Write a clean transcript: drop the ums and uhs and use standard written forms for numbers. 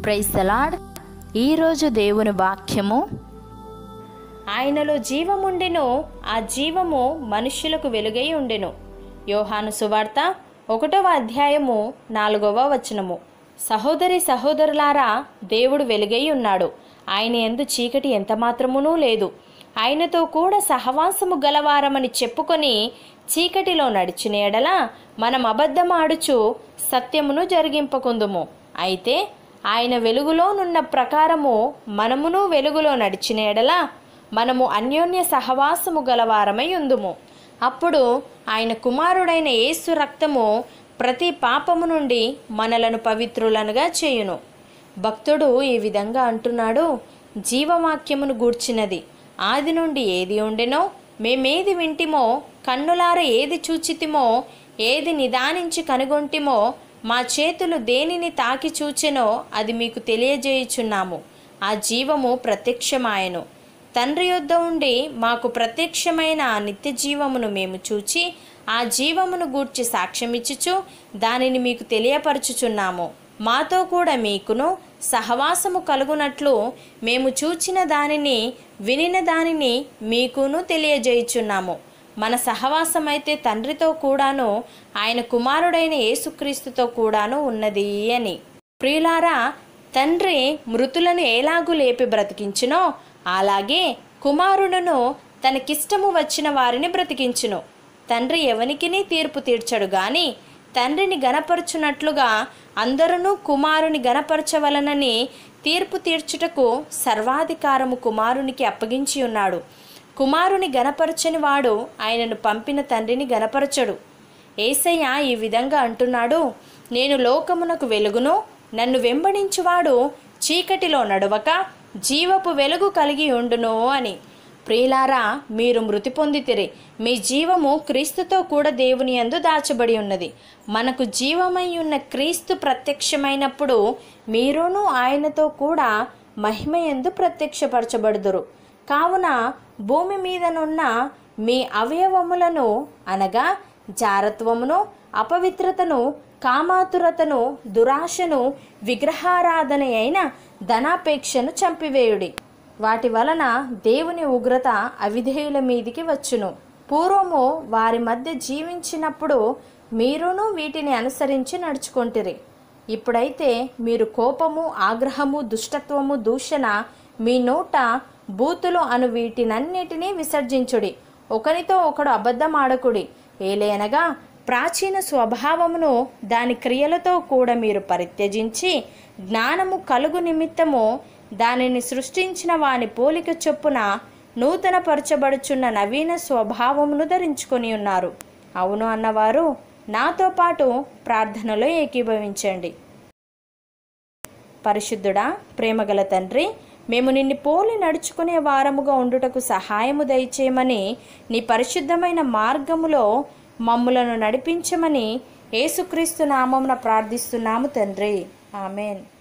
Praise the lord. ఈరోజు దేవుని వాక్యము, ఆయనలో జీవముండెను, ఆ జీవము మనుష్యులకు వెలుగై ఉండెను. యోహాను సువార్త 1వ అధ్యాయము 4వ వచనము. సహోదరి సహోదరులారా, దేవుడు వెలుగై ఉన్నాడు. ఆయన యందు చీకటి ఎంత మాత్రమునూ లేదు. ఆయనతో కూడా సహవాసము గలవారమని చెప్పుకొని చీకటిలో నడిచిన ఎడల మనం అబద్ధమాడుచు సత్యమును జరిగింపకుందుము. అయితే ఆయన వెలుగులోనున్న ప్రకారము మనమును వెలుగులో నడిచిన ఎడల మనము అన్యోన్య సహవాసము గలవారమై ఉందుము. అప్పుడు ఆయన కుమారుడైన యేసు రక్తము ప్రతి పాపము నుండి మనలను పవిత్రులనుగా చేయును. భక్తుడు ఈ విధంగా అంటున్నాడు, జీవవాక్యమును గూర్చినది. ఆది నుండి ఏది ఉండెనో, మేమేది వింటిమో, కన్నులార ఏది చూచితిమో, ఏది నిదానించి కనుగొంటిమో, మా చేతులు దేనిని తాకి చూచెనో అది మీకు తెలియజేయుచున్నాము. ఆ జీవము ప్రత్యక్షమాయెను. తండ్రి యొద్ద ఉండి మాకు ప్రత్యక్షమైన ఆ నిత్య జీవమును మేము చూచి ఆ జీవమును గూర్చి సాక్ష్యమిచ్చుచు దానిని మీకు తెలియపరచుచున్నాము. మాతో కూడా మీకును సహవాసము కలుగునట్లు మేము చూచిన దానిని వినిన దానిని మీకును తెలియజేయుచున్నాము. మన సహవాసమైతే తండ్రితో కూడాను ఆయన కుమారుడైన యేసుక్రీస్తుతో కూడాను ఉన్నది అని. ప్రియులారా, తండ్రి మృతులను ఎలాగూ లేపి బ్రతికించునో అలాగే కుమారుడును తనకిష్టము వచ్చిన వారిని బ్రతికించును. తండ్రి ఎవనికిని తీర్పు తీర్చడు గాని తండ్రిని గనపరచునట్లుగా అందరూ కుమారుని గనపరచవలనని తీర్పు తీర్చుటకు సర్వాధికారము కుమారునికి అప్పగించి ఉన్నాడు. కుమారుని గనపరచని వాడు ఆయనను పంపిన తండ్రిని గనపరచడు. యేసయ్య ఈ విధంగా అంటున్నాడు, నేను లోకమునకు వెలుగును, నన్ను వెంబడించువాడు చీకటిలో నడవక జీవపు వెలుగు కలిగి ఉండును అని. ప్రియులారా, మీరు మృతి పొందితిరి, మీ జీవము క్రీస్తుతో కూడా దేవుని యందు దాచబడి ఉన్నది. మనకు జీవమై ఉన్న క్రీస్తు ప్రత్యక్షమైనప్పుడు మీరును ఆయనతో కూడా మహిమ యందు ప్రత్యక్షపరచబడుదురు. కావున భూమి మీదనున్న మీ అవయవములను అనగా జారత్వమును, అపవిత్రతను, కామాతురతను, దురాశను, విగ్రహారాధన అయిన ధనాపేక్షను చంపివేయుడి. వాటి వలన దేవుని ఉగ్రత అవిధేయుల మీదికి వచ్చును. పూర్వము వారి మధ్య జీవించినప్పుడు మీరును వీటిని అనుసరించి నడుచుకొంటిరి. ఇప్పుడైతే మీరు కోపము, ఆగ్రహము, దుష్టత్వము, దూషణ, మీ నోట బూతులు అను వీటినన్నిటినీ విసర్జించుడి. ఒకరితో ఒకడు అబద్ధమాడకుడి. ఏలయనగా ప్రాచీన స్వభావమును దాని క్రియలతో కూడా మీరు పరిత్యజించి జ్ఞానము కలుగు నిమిత్తము దానిని సృష్టించిన వాని పోలిక చొప్పున నూతన పరచబడుచున్న నవీన స్వభావమును ధరించుకొని ఉన్నారు. అవును అన్నవారు నాతో పాటు ప్రార్థనలో ఏకీభవించండి. పరిశుద్ధుడా, ప్రేమగల తండ్రి, మేము నిన్ను పోలి నడుచుకునే వారముగా ఉండుటకు సహాయము దయచేయమని, నీ పరిశుద్ధమైన మార్గములో మమ్ములను నడిపించమని యేసుక్రీస్తు నామమున ప్రార్థిస్తున్నాము తండ్రి. ఆమెన్.